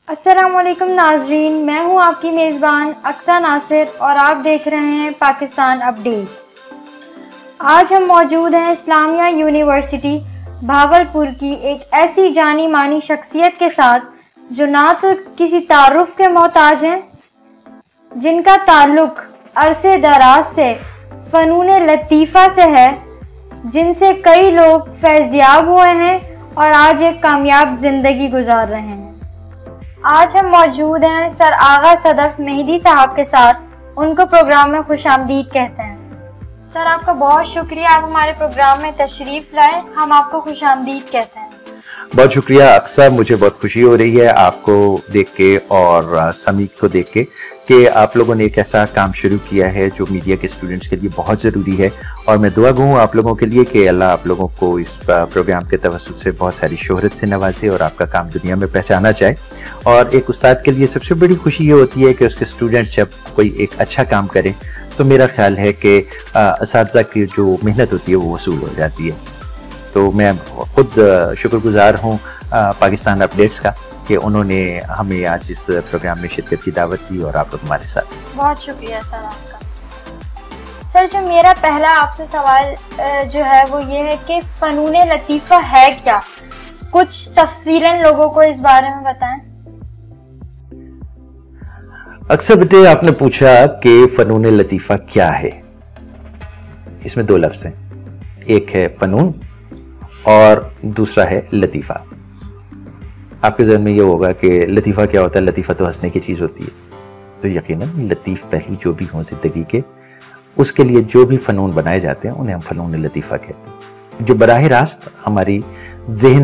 अस्सलामुअलैकुम नाजरीन, मैं हूं आपकी मेज़बान अक्सा नासिर और आप देख रहे हैं पाकिस्तान अपडेट्स। आज हम मौजूद हैं इस्लामिया यूनिवर्सिटी भावलपुर की एक ऐसी जानी मानी शख्सियत के साथ जो ना तो किसी तारुफ के मोहताज हैं, जिनका ताल्लुक अरसे दराज से फ़नून लतीफ़ा से है, जिनसे कई लोग फैज़याब हुए हैं और आज एक कामयाब ज़िंदगी गुजार रहे हैं। आज हम मौजूद हैं सर आगा सदफ मेहदी साहब के साथ। उनको प्रोग्राम में खुशामदीद कहते हैं। सर, आपका बहुत शुक्रिया, आप हमारे प्रोग्राम में तशरीफ़ लाए। हम आपको खुशामदीद कहते हैं। बहुत शुक्रिया अक्सर, मुझे बहुत खुशी हो रही है आपको देख के और समीक को देख के कि आप लोगों ने एक ऐसा काम शुरू किया है जो मीडिया के स्टूडेंट्स के लिए बहुत ज़रूरी है। और मैं दुआ गो हूँ आप लोगों के लिए कि अल्लाह आप लोगों को इस प्रोग्राम के तवस्सुत से बहुत सारी शोहरत से नवाजे और आपका काम दुनिया में पहचाना जाए। और एक उस्ताद के लिए सबसे बड़ी खुशी ये होती है कि उसके स्टूडेंट्स जब कोई एक अच्छा काम करें तो मेरा ख्याल है कि असातिज़ा की जो मेहनत होती है वो वसूल हो जाती है। तो मैं खुद शुक्रगुजार हूँ पाकिस्तान अपडेट्स का कि उन्होंने हमें आज इस प्रोग्राम में शिरकत की दावत दी और आप लोग हमारे साथ। बहुत शुक्रिया सर आपका। सर, जो मेरा पहला आपसे सवाल जो है वो ये है कि फ़नून लतीफ़ा है क्या? कुछ तफसीलन लोगों को इस बारे में बताएं। अक्सर बेटे आपने पूछा कि फ़नून लतीफ़ा क्या है। इसमें दो लफ्ज़ हैं, एक है फ़नून और दूसरा है लतीफ़ा। आपके ज़हन में ये होगा कि लतीफ़ा क्या होता है? लतीफ़ा तो हंसने की चीज़ होती है। तो यकीनन लतीफ़ पहलू जो भी हों ज़िंदगी के, उसके लिए जो भी फ़नून बनाए जाते हैं उन्हें हम फ़नून लतीफ़ा कहते हैं, जो बराह रास्त हमारे जहन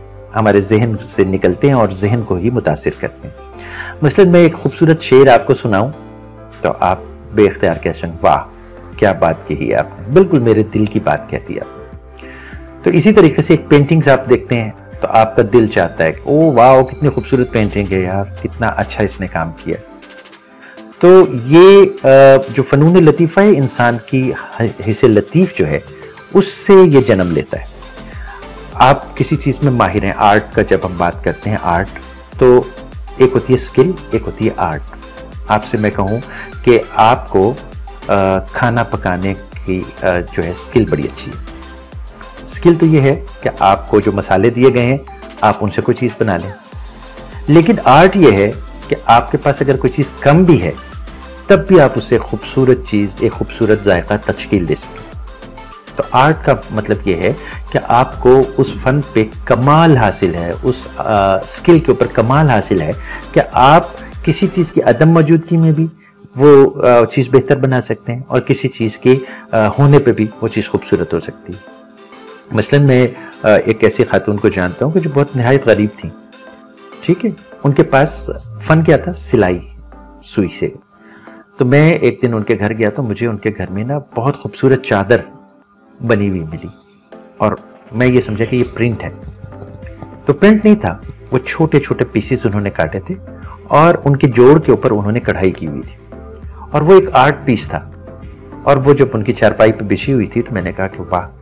से निकलते हैं और जहन को ही मुतासिर करते हैं। मसलन मैं एक खूबसूरत शेर आपको सुनाऊं तो आप बेख्तियार कह सकते, वाह क्या बात कही है आपने, बिल्कुल मेरे दिल की बात कहती है आपने। तो इसी तरीके से एक पेंटिंग्स आप देखते हैं तो आपका दिल चाहता है ओ वाह कितनी खूबसूरत पेंटिंग है यार, कितना अच्छा इसने काम किया। तो ये जो फ़नून लतीफ़ा है, इंसान की हिस्से लतीफ़ जो है उससे ये जन्म लेता है। आप किसी चीज़ में माहिर हैं, आर्ट का जब हम बात करते हैं आर्ट, तो एक होती है स्किल, एक होती है आर्ट। आपसे मैं कहूँ कि आपको खाना पकाने की जो है स्किल बड़ी अच्छी है। स्किल तो ये है कि आपको जो मसाले दिए गए हैं आप उनसे कोई चीज़ बना लें, लेकिन आर्ट ये है कि आपके पास अगर कोई चीज़ कम भी है तब भी आप उससे खूबसूरत चीज़, एक खूबसूरत जायका तश्कील दे सकें। तो आर्ट का मतलब ये है कि आपको उस फन पे कमाल हासिल है, उस स्किल के ऊपर कमाल हासिल है कि आप किसी चीज़ की अदम मौजूदगी में भी वो चीज़ बेहतर बना सकते हैं और किसी चीज़ के होने पे भी वो चीज़ खूबसूरत हो सकती है। मसलन मैं एक ऐसी खातून को जानता हूँ कि जो बहुत नहायत गरीब थी, ठीक है, उनके पास फ़न क्या था? सिलाई, सुई से। तो मैं एक दिन उनके घर गया तो मुझे उनके घर में ना बहुत खूबसूरत चादर बनी हुई मिली और मैं ये समझा कि ये प्रिंट है। तो प्रिंट नहीं था, वो छोटे छोटे पीसेस उन्होंने काटे थे और उनके जोड़ के ऊपर उन्होंने कढ़ाई की हुई थी और वो एक आर्ट पीस था। और वो जब उनकी चारपाई पे बिछी हुई थी तो मैंने कहा कि वाह,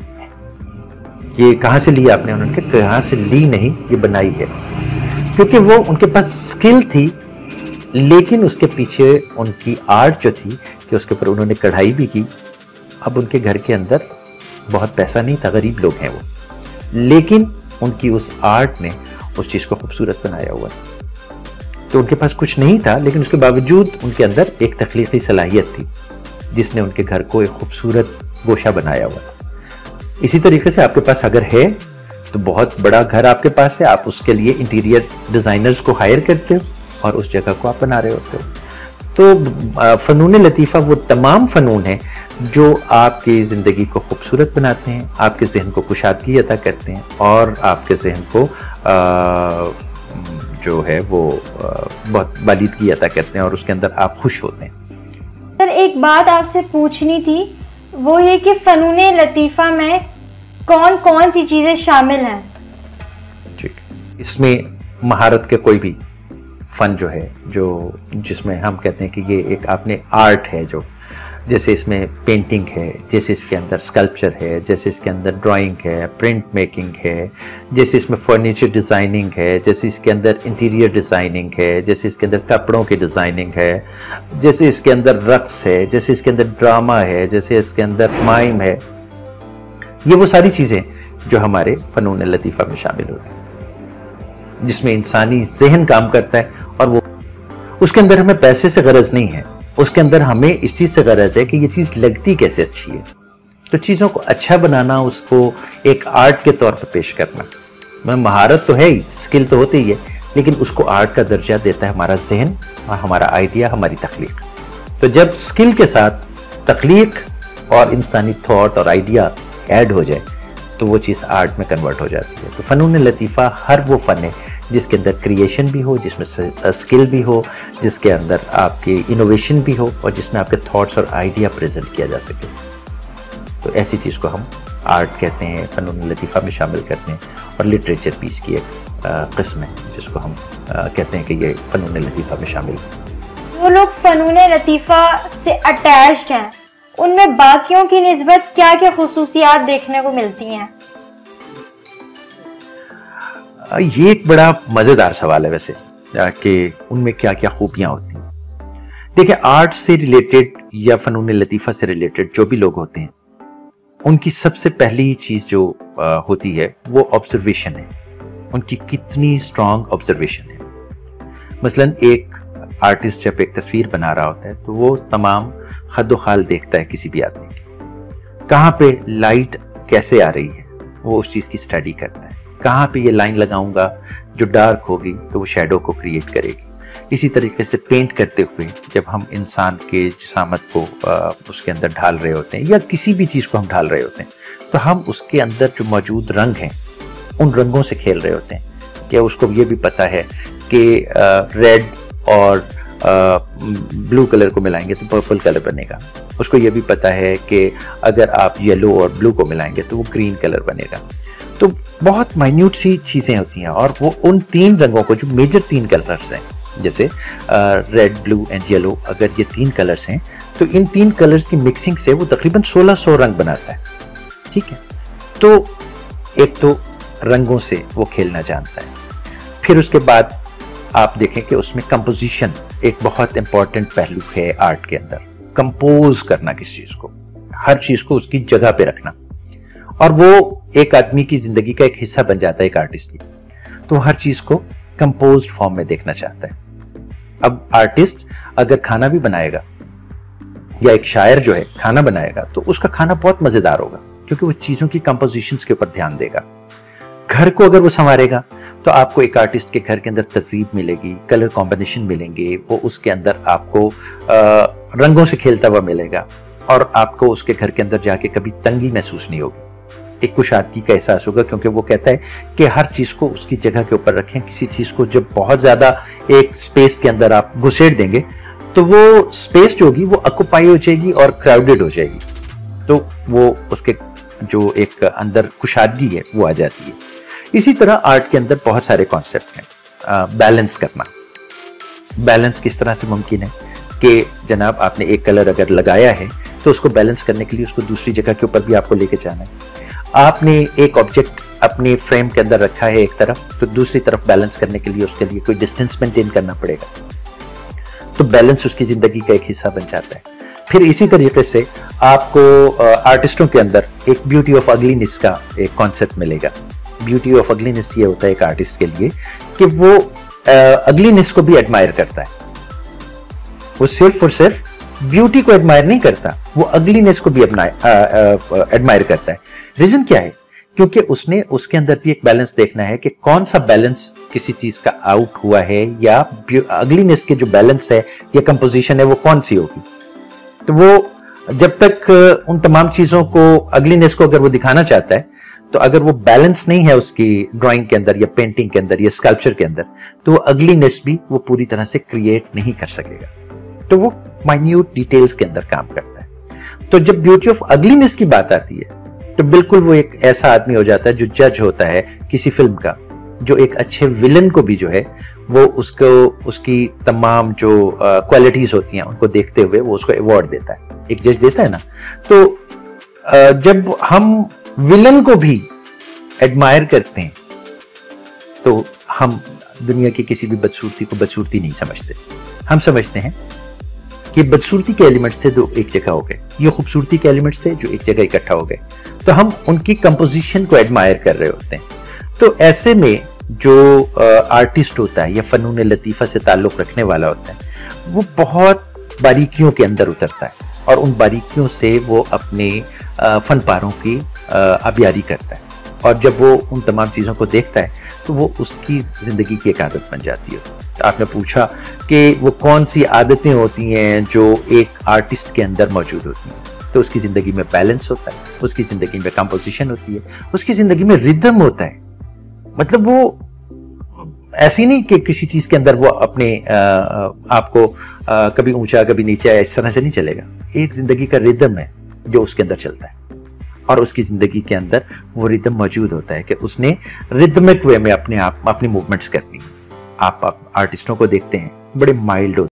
ये कहाँ से ली आपने? उन्होंने कहा कहाँ से ली नहीं, ये बनाई है। क्योंकि वो उनके पास स्किल थी, लेकिन उसके पीछे उनकी आर्ट जो थी कि उसके ऊपर उन्होंने कढ़ाई भी की। अब उनके घर के अंदर बहुत पैसा नहीं था, गरीब लोग हैं वो, लेकिन उनकी उस आर्ट ने उस चीज़ को खूबसूरत बनाया हुआ था। तो उनके पास कुछ नहीं था, लेकिन उसके बावजूद उनके अंदर एक तख्लीकी सलाहियत थी जिसने उनके घर को एक खूबसूरत गोशा बनाया हुआ था। इसी तरीके से आपके पास अगर है तो बहुत बड़ा घर आपके पास है, आप उसके लिए इंटीरियर डिज़ाइनर्स को हायर करते हो और उस जगह को आप बना रहे होते हो। तो फ़नून लतीफ़ा वो तमाम फ़नून हैं जो आपकी ज़िंदगी को खूबसूरत बनाते हैं, आपके जहन को कुशादगी अता करते हैं और आपके जहन को जो है वो बहुत बालिदगी अता करते हैं और उसके अंदर आप खुश होते हैं। सर, एक बात आपसे पूछनी थी, वो ये कि फ़नून लतीफ़ा में कौन कौन सी चीज़ें शामिल हैं? ठीक, इसमें महारत के कोई भी फ़न जो है, जो जिसमें हम कहते हैं कि ये एक आपने आर्ट है जो जैसे इसमें पेंटिंग है, जैसे इसके अंदर स्कल्पचर है, जैसे इसके अंदर ड्राइंग है, प्रिंट मेकिंग है, जैसे इसमें फर्नीचर डिज़ाइनिंग है, जैसे इसके अंदर इंटीरियर डिज़ाइनिंग है, जैसे इसके अंदर कपड़ों की डिज़ाइनिंग है, जैसे इसके अंदर रक्स है, जैसे इसके अंदर ड्रामा है, जैसे इसके अंदर माइम है। ये वो सारी चीज़ें जो हमारे फ़नून लतीफ़ा में शामिल होती हैं, जिसमें इंसानी जहन काम करता है। और वो उसके अंदर हमें पैसे से गरज नहीं है, उसके अंदर हमें इस चीज़ से गरज है कि ये चीज़ लगती कैसे अच्छी है। तो चीज़ों को अच्छा बनाना, उसको एक आर्ट के तौर पर पेश करना, महारत तो है ही, स्किल तो होती ही है, लेकिन उसको आर्ट का दर्जा देता है हमारा जहन और हमारा आइडिया, हमारी तख्लीक। तो जब स्किल के साथ तख्लीक और इंसानी थॉट और आइडिया ऐड हो जाए तो वो चीज़ आर्ट में कन्वर्ट हो जाती है। तो फ़नून लतीफ़ा हर वो फ़न है जिसके अंदर क्रिएशन भी हो, जिसमें स्किल भी हो, जिसके अंदर आपकी इनोवेशन भी हो और जिसमें आपके थॉट्स और आइडिया प्रेजेंट किया जा सके। तो ऐसी चीज़ को हम आर्ट कहते हैं, फ़नून लतीफ़ा में शामिल करते हैं। और लिटरेचर पीस की एक किस्म है जिसको हम कहते हैं कि ये फ़नून लतीफ़ा में शामिल है। जो लोग फ़नून लतीफ़ा से अटैच्ड हैं, उनमें बाकियों की निस्बत क्या क्या खुसूसियात देखने को मिलती हैं? ये एक बड़ा मज़ेदार सवाल है वैसे कि उनमें क्या क्या खूबियां होती हैं। देखिए, आर्ट से रिलेटेड या फ़नून लतीफ़ा से रिलेटेड जो भी लोग होते हैं, उनकी सबसे पहली चीज़ जो होती है वो ऑब्जर्वेशन है। उनकी कितनी स्ट्रॉन्ग ऑब्जर्वेशन है। मसलन एक आर्टिस्ट जब एक तस्वीर बना रहा होता है तो वो तमाम खद्दो खाल देखता है किसी भी आदमी की। कहाँ पे लाइट कैसे आ रही है वो उस चीज़ की स्टडी करता है। कहाँ पे ये लाइन लगाऊंगा जो डार्क होगी तो वो शैडो को क्रिएट करेगी। इसी तरीके से पेंट करते हुए जब हम इंसान के जिसामत को उसके अंदर ढाल रहे होते हैं या किसी भी चीज़ को हम ढाल रहे होते हैं तो हम उसके अंदर जो मौजूद रंग हैं उन रंगों से खेल रहे होते हैं। क्या उसको ये भी पता है कि रेड और ब्लू कलर को मिलाएंगे तो पर्पल कलर बनेगा। उसको ये भी पता है कि अगर आप येलो और ब्लू को मिलाएंगे तो वो ग्रीन कलर बनेगा। तो बहुत माइन्यूट सी चीज़ें होती हैं और वो उन तीन रंगों को, जो मेजर तीन कलर्स हैं, जैसे रेड, ब्लू एंड येलो, अगर ये तीन कलर्स हैं तो इन तीन कलर्स की मिक्सिंग से वो तकरीबन 1600 रंग बनाता है। ठीक है, तो एक तो रंगों से वो खेलना जानता है। फिर उसके बाद आप देखें कि उसमें कंपोजिशन एक बहुत इंपॉर्टेंट पहलू है आर्ट के अंदर। कंपोज करना किसी चीज को, हर चीज को उसकी जगह पे रखना, और वो एक आदमी की जिंदगी का एक हिस्सा बन जाता है एक आर्टिस्ट की। तो हर चीज को कंपोज्ड फॉर्म में देखना चाहता है। अब आर्टिस्ट अगर खाना भी बनाएगा या एक शायर जो है खाना बनाएगा तो उसका खाना बहुत मजेदार होगा क्योंकि वो चीजों की कंपोजिशंस के ऊपर ध्यान देगा। घर को अगर वो संवारेगा तो आपको एक आर्टिस्ट के घर के अंदर तरतीब मिलेगी, कलर कॉम्बिनेशन मिलेंगे, वो उसके अंदर आपको रंगों से खेलता हुआ मिलेगा और आपको उसके घर के अंदर जाके कभी तंगी महसूस नहीं होगी। एक कुशादगी का एहसास होगा क्योंकि वो कहता है कि हर चीज को उसकी जगह के ऊपर रखें। किसी चीज को जब बहुत ज्यादा एक स्पेस के अंदर आप घुसेड़ देंगे तो वो स्पेस जो होगी वो ऑक्यूपाई हो जाएगी और क्राउडेड हो जाएगी, तो वो उसके जो एक अंदर कुशादगी है वो आ जाती है। इसी तरह आर्ट के अंदर बहुत सारे कॉन्सेप्ट हैं। बैलेंस करना, बैलेंस किस तरह से मुमकिन है कि जनाब आपने एक कलर अगर लगाया है तो उसको बैलेंस करने के लिए उसको दूसरी जगह के ऊपर भी आपको लेके जाना है। आपने एक ऑब्जेक्ट अपने फ्रेम के अंदर रखा है एक तरफ, तो दूसरी तरफ बैलेंस करने के लिए उसके लिए कोई डिस्टेंस मेंटेन करना पड़ेगा, तो बैलेंस उसकी जिंदगी का एक हिस्सा बन जाता है। फिर इसी तरीके से आपको आर्टिस्टों के अंदर एक ब्यूटी ऑफ अगलीनेस का एक कॉन्सेप्ट मिलेगा। ब्यूटी ऑफ अगलीनेस ये होता है एक आर्टिस्ट के लिए कि वो अगलीनेस को भी एडमायर करता है। वो सिर्फ और सिर्फ ब्यूटी को एडमायर नहीं करता, वो अगलीनेस को भी एडमायर करता है। रीजन क्या है? क्योंकि उसने उसके अंदर भी एक बैलेंस देखना है कि कौन सा बैलेंस किसी चीज का आउट हुआ है या अगलीनेस के जो बैलेंस है या कंपोजिशन है वो कौन सी होगी। तो वो जब तक उन तमाम चीजों को, अगलीनेस को अगर वो दिखाना चाहता है, तो अगर वो बैलेंस नहीं है उसकी ड्राइंग के अंदर या पेंटिंग के अंदर या स्कल्पचर के अंदर, तो वो अगलीनेस भी वो पूरी तरह से क्रिएट नहीं कर सकेगा। तो वो माइन्यूट डिटेल्स के अंदर काम करता है। तो जब ब्यूटी ऑफ अगलीनेस की बात आती है तो बिल्कुल वो एक ऐसा आदमी हो जाता है जो जज होता है किसी फिल्म का, जो एक अच्छे विलन को भी जो है वो उसको, उसकी तमाम जो क्वालिटीज होती हैं उनको देखते हुए वो उसको अवार्ड देता है। एक जज देता है ना, तो जब हम विलन को भी एडमायर करते हैं तो हम दुनिया की किसी भी बदसूरती को बदसूरती नहीं समझते। हम समझते हैं कि बदसूरती के एलिमेंट्स थे जो एक जगह हो गए, ये खूबसूरती के एलिमेंट्स थे जो एक जगह इकट्ठा हो गए, तो हम उनकी कंपोजिशन को एडमायर कर रहे होते हैं। तो ऐसे में जो आर्टिस्ट होता है या फनून लतीफ़ा से ताल्लुक़ रखने वाला होता है, वो बहुत बारीकियों के अंदर उतरता है और उन बारीकियों से वो अपने फन पारों की आबियारी करता है, और जब वो उन तमाम चीज़ों को देखता है तो वो उसकी ज़िंदगी की एक आदत बन जाती है। तो आपने पूछा कि वो कौन सी आदतें होती हैं जो एक आर्टिस्ट के अंदर मौजूद होती हैं, तो उसकी ज़िंदगी में बैलेंस होता है, उसकी ज़िंदगी में कंपोजिशन होती है, उसकी ज़िंदगी में रिदम होता है। मतलब वो ऐसी नहीं कि किसी चीज़ के अंदर वो अपने आपको कभी ऊंचा कभी नीचा इस तरह से नहीं चलेगा। एक ज़िंदगी का रिदम है जो उसके अंदर चलता है, और उसकी ज़िंदगी के अंदर वो रिदम मौजूद होता है कि उसने रिदमिक वे में अपने आप अपनी मूवमेंट्स करनी। आप आर्टिस्टों को देखते हैं, बड़े माइल्ड होते हैं।